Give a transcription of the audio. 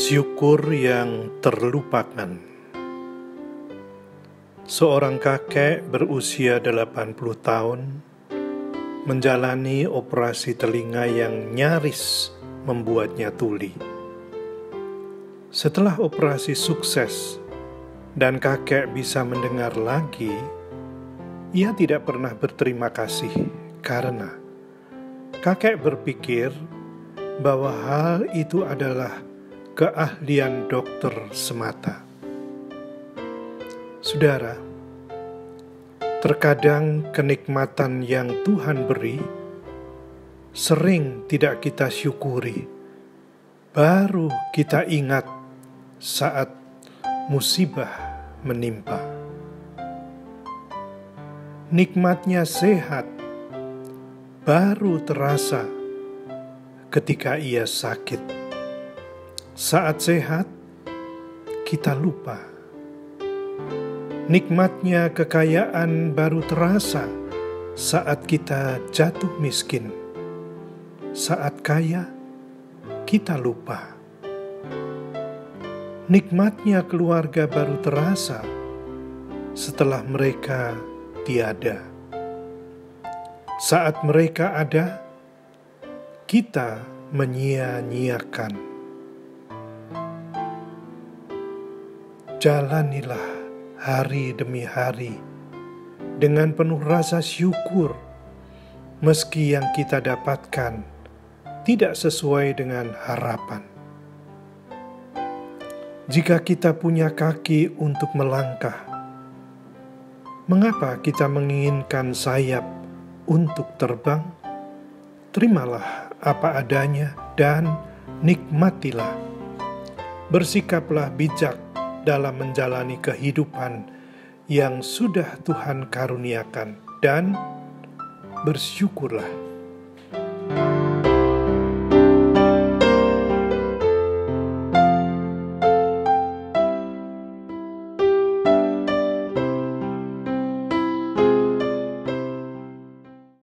Syukur yang terlupakan. Seorang kakek berusia 80 tahun menjalani operasi telinga yang nyaris membuatnya tuli. Setelah operasi sukses dan kakek bisa mendengar lagi, ia tidak pernah berterima kasih karena kakek berpikir bahwa hal itu adalah keahlian dokter semata. Saudara, terkadang kenikmatan yang Tuhan beri sering tidak kita syukuri. Baru kita ingat saat musibah menimpa. Nikmatnya sehat baru terasa ketika ia sakit. Saat sehat, kita lupa. Nikmatnya kekayaan baru terasa saat kita jatuh miskin. Saat kaya, kita lupa. Nikmatnya keluarga baru terasa setelah mereka tiada. Saat mereka ada, kita menyia-nyiakan. Jalanilah hari demi hari dengan penuh rasa syukur, meski yang kita dapatkan tidak sesuai dengan harapan. Jika kita punya kaki untuk melangkah, mengapa kita menginginkan sayap untuk terbang? Terimalah apa adanya dan nikmatilah. Bersikaplah bijak dalam menjalani kehidupan yang sudah Tuhan karuniakan, dan bersyukurlah.